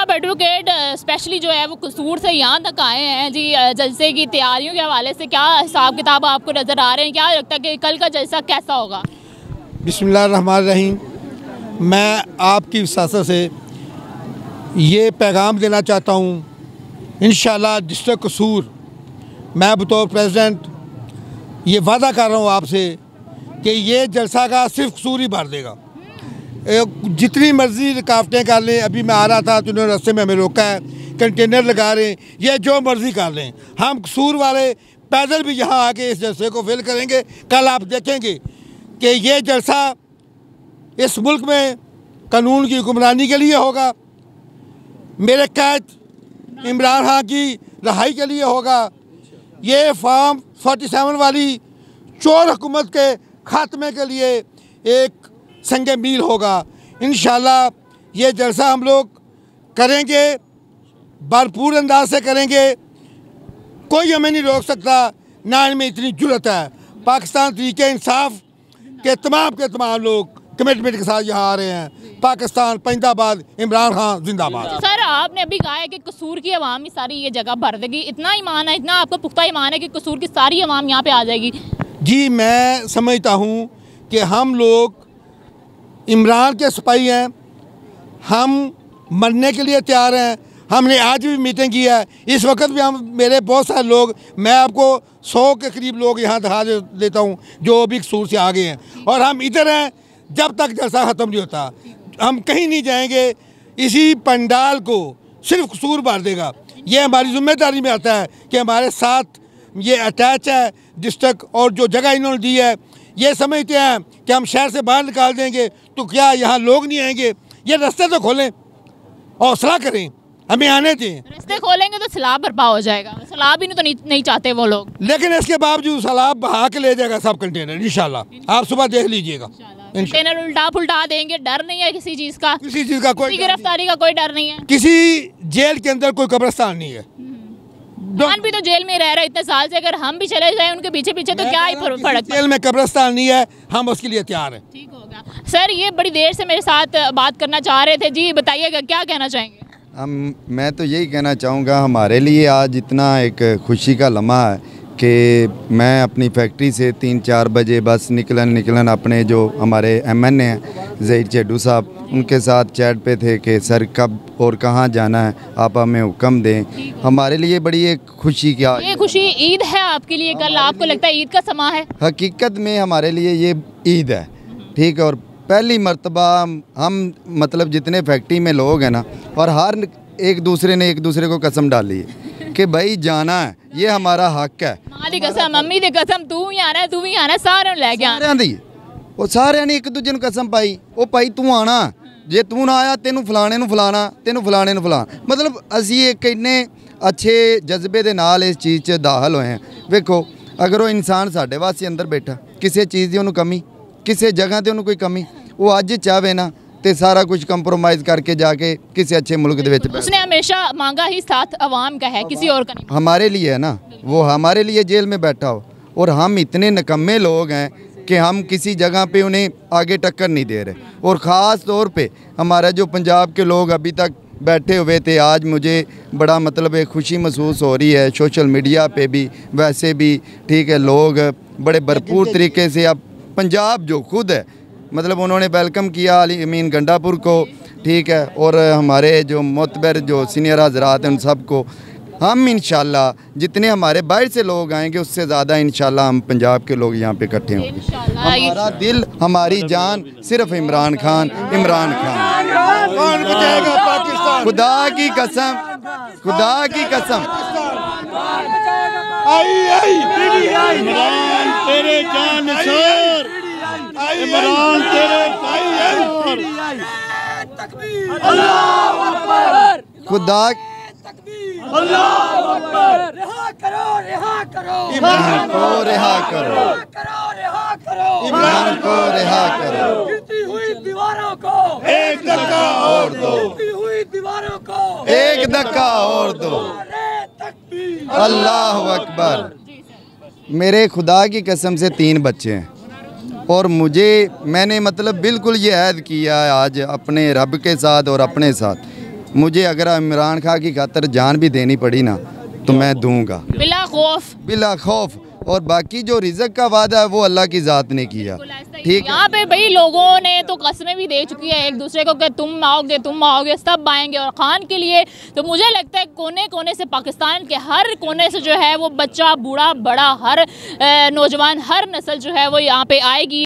आप advocate specially जो है वो कसूर से यहाँ तक आए हैं जी, जलसे की तैयारियों के हवाले से क्या हिसाब किताब आपको नज़र आ रहे हैं? क्या लगता है कि कल का जलसा कैसा होगा? बिस्मिल्लाहिर्रहमानिर्रहीम। मैं आपकी वसासत से ये पैगाम देना चाहता हूँ, इंशाअल्लाह डिस्ट्रिक्ट कसूर मैं बतौर प्रेसिडेंट ये वादा कर रहा हूँ आपसे कि ये जलसा का सिर्फ कसूर ही भर देगा। जितनी मर्ज़ी रुकावटें कर लें, अभी मैं आ रहा था तो उन्होंने रास्ते में हमें रोका है, कंटेनर लगा रहे हैं, ये जो मर्ज़ी कर लें, हम कसूर वाले पैदल भी यहाँ आके इस जलसे को फिल करेंगे। कल आप देखेंगे कि ये जलसा इस मुल्क में कानून की हुक्मरानी के लिए होगा, मेरे कैद इमरान खान की रहाई के लिए होगा, ये फॉर्म 47 वाली चोर हुकूमत के खात्मे के लिए एक संगे मील होगा। इंशाल्लाह ये जलसा हम लोग करेंगे, भरपूर अंदाज से करेंगे, कोई हमें नहीं रोक सकता, ना इनमें इतनी जुर्रत है। पाकिस्तान तहरीक इंसाफ के तमाम लोग कमिटमेंट के साथ यहाँ आ रहे हैं। पाकिस्तान जिंदाबाद, इमरान खान जिंदाबाद। सर आपने अभी कहा है कि कसूर की आवाम ही सारी ये जगह भर देगी, इतना ईमान है, इतना आपका पुख्ता ईमान है कि कसूर की सारी आवाम यहाँ पे आ जाएगी? जी मैं समझता हूँ कि हम लोग इमरान के सिपाही हैं, हम मरने के लिए तैयार हैं। हमने आज भी मीटिंग की है, इस वक्त भी हम मेरे बहुत सारे लोग, मैं आपको 100 के करीब लोग यहाँ दिखा देता हूँ जो अभी कसूर से आ गए हैं, और हम इधर हैं जब तक जलसा ख़त्म नहीं होता। हम कहीं नहीं जाएंगे, इसी पंडाल को सिर्फ कसूर भर देगा। ये हमारी जिम्मेदारी में आता है कि हमारे साथ ये अटैच है डिस्ट्रिक्ट, और जो जगह इन्होंने दी है ये समझते हैं कि हम शहर से बाहर निकाल देंगे तो क्या यहाँ लोग नहीं आएंगे? ये रास्ते तो खोलें, हौसला करें, हमें आने दें। रास्ते खोलेंगे तो सैलाब बर्पा हो जाएगा, सैलाब ही तो नहीं चाहते वो लोग, लेकिन इसके बावजूद सैलाब बहा के ले जाएगा सब कंटेनर इंशाल्लाह। आप सुबह देख लीजिएगा, कंटेनर उल्टा पुल्टा देंगे, डर नहीं है किसी चीज़ का, किसी चीज़ का कोई गिरफ्तारी का कोई डर नहीं है, किसी जेल के अंदर कोई कब्रिस्तान नहीं है। खान भी तो जेल में रह रहे इतने साल से, अगर हम भी चले जाएं उनके पीछे पीछे तो क्या ही फर्क? जेल में कब्रिस्तान नहीं है, हम उसके लिए तैयार हैं। ठीक होगा। सर ये बड़ी देर से मेरे साथ बात करना चाह रहे थे जी, बताइएगा क्या कहना चाहेंगे? मैं तो यही कहना चाहूँगा, हमारे लिए आज इतना एक खुशी का लम्हा है कि मैं अपनी फैक्ट्री से 3-4 बजे बस निकलन अपने जो हमारे MNA हैं ज़हीर चेडू साहब, उनके साथ चैट पे थे कि सर कब और कहाँ जाना है, आप हमें हुक्म दें। हमारे लिए बड़ी एक खुशी, क्या ये खुशी ईद है आपके लिए कल? आपको लगता है ईद का समा है? हकीकत में हमारे लिए ये ईद है, ठीक है। और पहली मर्तबा हम मतलब जितने फैक्ट्री में लोग हैं ना, और हर एक दूसरे ने एक दूसरे को कसम डाली है कि भाई जाना है, ये हमारा हक है। मां दी कसम, मम्मी दी कसम, तू ही आना है, तू ही आना, सारे लेके आना दी। वो सारे ने एक दूजे को कसम पाई, ओ भाई तू आना, जे तू ना आया तेनू फलाने नू फलाना, तेनू फलाने नू फलाना। मतलब असी एक इन्ने अच्छे जज्बे दे नाल इस चीज़ च दाखल होए हैं। वेखो अगर वो इंसान साढ़े वास्ते अंदर बैठा, किसी चीज़ की उन्होंने कमी, किसी जगह ते उन्होंने कोई कमी, वो अज चाहे ना तो सारा कुछ कंप्रोमाइज़ करके जाके किसी अच्छे मुल्क दे विच। उसने हमेशा मांगा ही साथ अवाम का है, किसी और का नहीं। हमारे लिए है ना, वो हमारे लिए जेल में बैठा हो, और हम इतने निकम्मे लोग हैं कि हम किसी जगह पे उन्हें आगे टक्कर नहीं दे रहे। और ख़ास तौर पे हमारा जो पंजाब के लोग अभी तक बैठे हुए थे, आज मुझे बड़ा मतलब एक खुशी महसूस हो रही है। सोशल मीडिया पे भी वैसे भी ठीक है, लोग बड़े भरपूर तरीके से, अब पंजाब जो खुद है मतलब उन्होंने वेलकम किया अली अमीन गंडापुर को, ठीक है। और हमारे जो मोतबर जो सीनियर हजरात हैं उन सबको, हम इंशाल्लाह जितने हमारे बाहर से लोग आएंगे उससे ज़्यादा इंशाल्लाह हम पंजाब के लोग यहाँ पे इकट्ठे होंगे। हमारा दिल, हमारी जान सिर्फ इमरान खान। कौन बचाएगा पाकिस्तान? खुदा की कसम, खुदा की कसम। इमरान तेरे जानशोर, इमरान तेरे खुदा रिहा करो इमरान को रिहा करो, इमरान को रिहा करो। गिरती हुई दीवारों को एक धक्का और दो, गिरती हुई दीवारों को एक धक्का और दो। अल्लाह अकबर। मेरे खुदा की कसम से 3 बच्चे हैं, और मैंने मतलब बिल्कुल ये ऐद किया है आज अपने रब के साथ और अपने साथ मुझे अगर इमरान खान की खातर जान भी देनी पड़ी ना तो मैं दूंगा बिला खौफ। और बाकी जो रिज़्क़ का वादा है वो अल्लाह की ज़ात ने किया। ठीक है, यहाँ पे भाई लोगों ने तो कस्में भी दे चुकी है एक दूसरे को कि तुम आओगे सब आएंगे। और खान के लिए तो मुझे लगता है कोने कोने से, पाकिस्तान के हर कोने से जो है वो बच्चा, बूढ़ा, बड़ा, हर नौजवान, हर नस्ल जो है वो यहाँ पे आएगी।